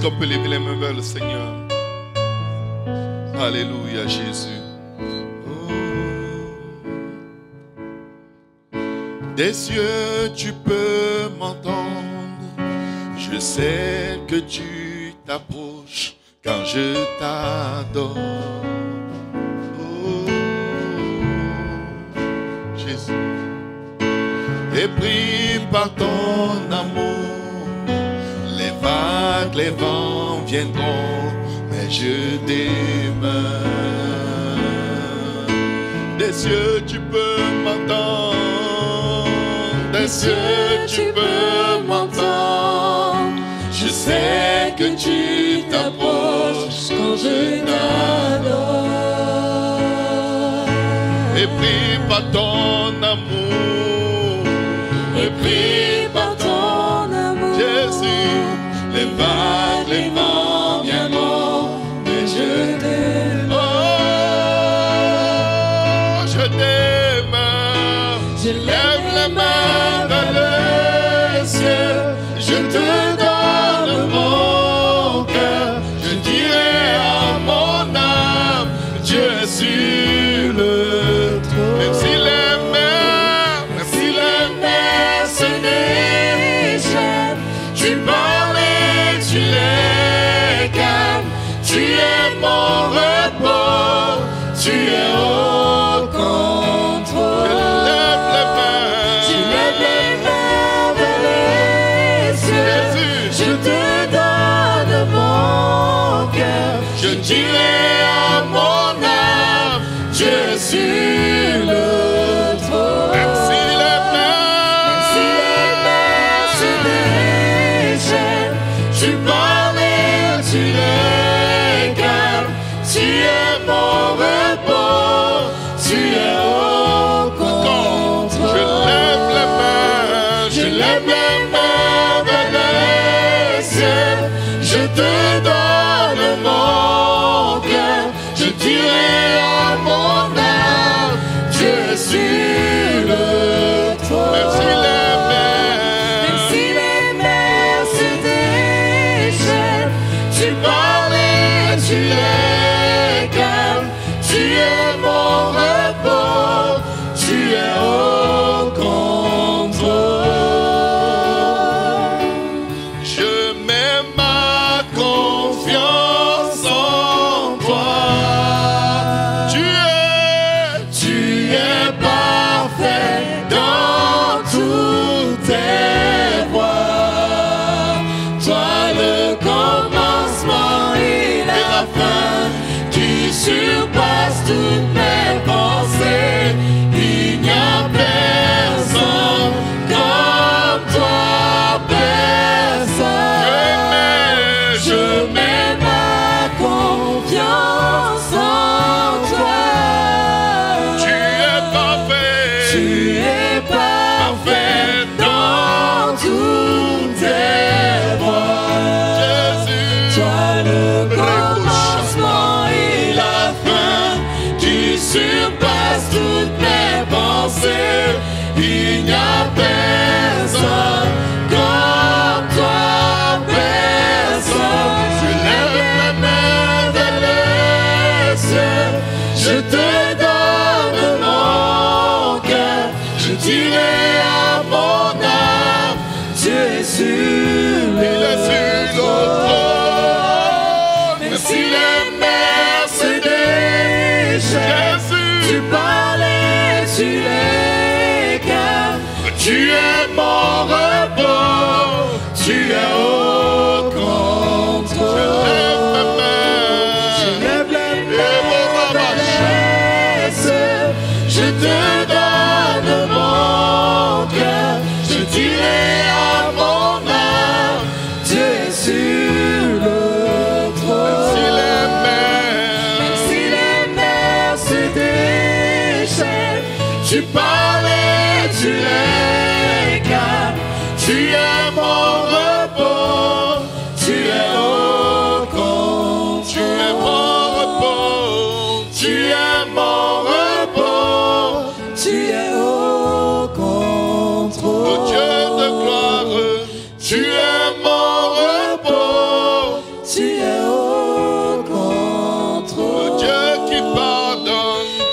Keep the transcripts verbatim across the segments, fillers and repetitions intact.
qu'on peut lever les mains vers le Seigneur? Alléluia, Jésus. Oh. Des cieux, tu peux m'entendre. Je sais que tu t'approches quand je t'adore. Oh, Jésus. Et pris par ton amour, les vagues, les vents viendront, mais je demeure. Des cieux, tu peux m'entendre. Des cieux, tu peux m'entendre. Je sais que tu t'approches quand je t'adore. Et pris par ton amour, et pris par ton amour, Jésus, les vagues, les vents viendront, mais je t'aime. Oh, je t'aime. Je lève les mains vers le ciel, je te donne mon cœur, je dirai à mon âme, Dieu est sur le trône. Même si les mers, même si les mers se déchaînent, tu parles et tu les calmes, tu es mon repos, tu es au contrôle. Je lève les mains, je lève les mains vers les cieux, je te donne mon cœur, je dirai à mon âme, Dieu est sur le trône. Même si les mers, même si les mers se déchaînent, tu parles et tu les calmes, tu es mon repos, tu es au contrôle. Je lève les mains, je lève les mains vers le ciel, je te donne mon cœur, je dirai à mon âme, Dieu est sur le trône. Même si les mers, même si les mers se déchaînent, tu parles et tu les calmes, tu es mon repos, tu es au contrôle. Je mets ma confiance en toi. Tu es, tu es parfait dans toutes tes voies. Toi le commencement et la fin, tu surpasses toutes mes pensées. Il n'y a personne comme toi, personne. Je mets ma confiance en toi. Tu es parfait, tu es parfait dans toutes tes voies. Jésus, toi le commencement et la fin, tu surpasses toutes mes pensées. Il n'y a personne comme toi, personne. Je lève mes mains vers le ciel, je te donne mon cœur, je dirai à mon âme, Dieu est sur le trône. Même si les mers se déchaînent, tu parles et tu les calmes, tu es mon repos, tu es au contrôle. Je lève mes mains, je lève les mains vers les cieux, je te donne mon cœur, je dirai à mon âme, Dieu est sur le trône. Même si les mers, même si les mers se déchaînent, tu parles et tu les calmes, tu es mon repos, tu es au contrôle. Tu es mon repos, tu es mon repos, tu es au contrôle. Oh Dieu de gloire, tu es mon repos,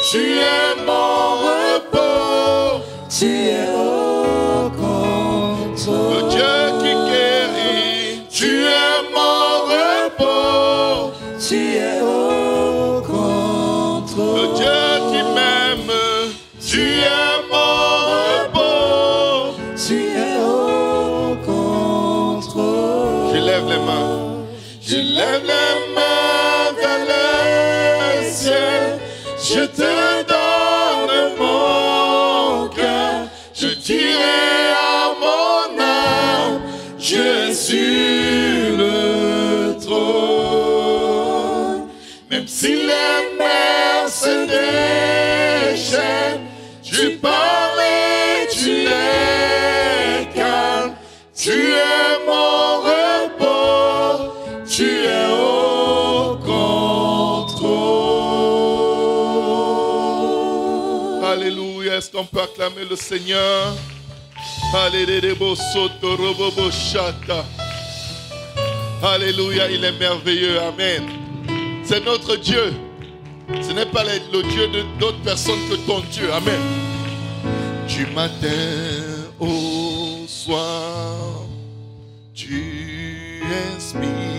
tu es mon repos, tu es au contrôle. le Dieu qui guérit, tu es mon repos, tu es au contrôle. le Dieu qui m'aime, tu es mon repos, tu es au contrôle. je lève les mains, je lève les mains vers le ciel, je te donne mon cœur, je dirai à mon âme, Dieu est sur le trône. Même si les mers se déchaînent, tu parles et tu les calmes, tu es mon repos, tu es au contrôle. Alléluia, est-ce qu'on peut acclamer le Seigneur? Alléluia, il est merveilleux, amen. C'est notre Dieu. Ce n'est pas le Dieu de d'autres personnes que ton Dieu, amen. Du matin au soir, tu inspires